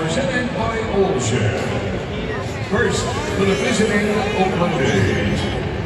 presented by Old Chef. First, for the visiting Oakland A's.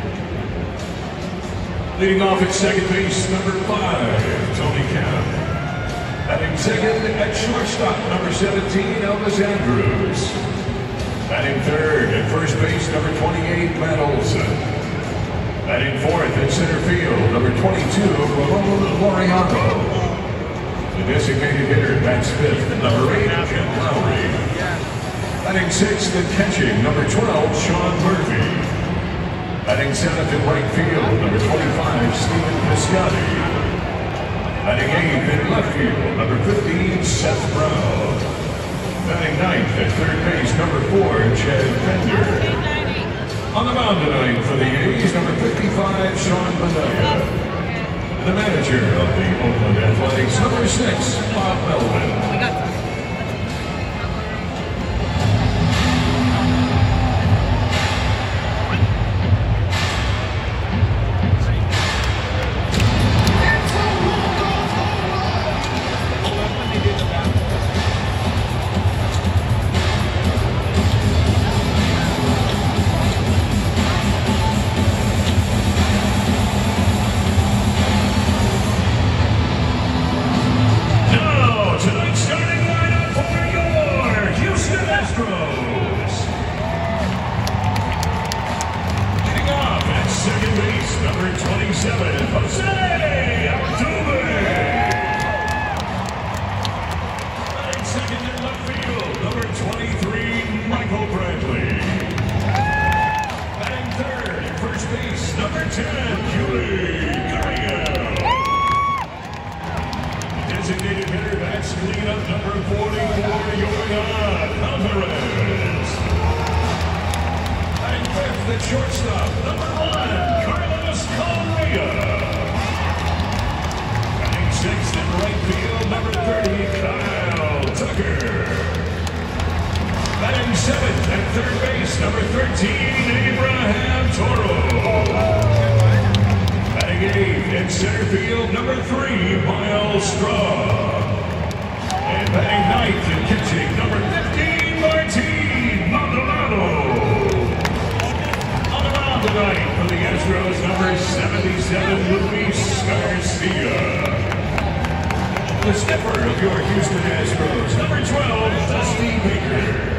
Leading off at second base, number 5, Tony Kemp. Batting second at shortstop, number 17, Elvis Andrus. Batting third at first base, number 28, Matt Olson. Batting fourth at center field, number 22, Ramon Laureano. The designated hitter bats fifth, number 8, Jim Lowry. Batting sixth and catching, number 12, Sean Murphy. Batting seventh in right field, number 25, Stephen Piscotty. Batting eighth in left field, number 15, Seth Brown. Batting ninth at third base, number 4, Chad Bender. On the mound tonight for the A's, number 55, Sean Manaea. The manager of the Oakland Athletics, number 6, Bob Melvin. Designated hitter, that's cleanup number 44, Yordan Alvarez. And fifth at shortstop, number 1, Carlos Correa. Batting sixth in right field, number 30, Kyle Tucker. Batting seventh at third base, number 13, Abraham Toro. Batting eighth in center field, number 3, Miles Straw. And batting ninth in catching, number 15, Martin Maldonado. On the mound tonight for the Astros, number 77, Luis Garcia. The skipper of your Houston Astros, number 12, Dusty Baker.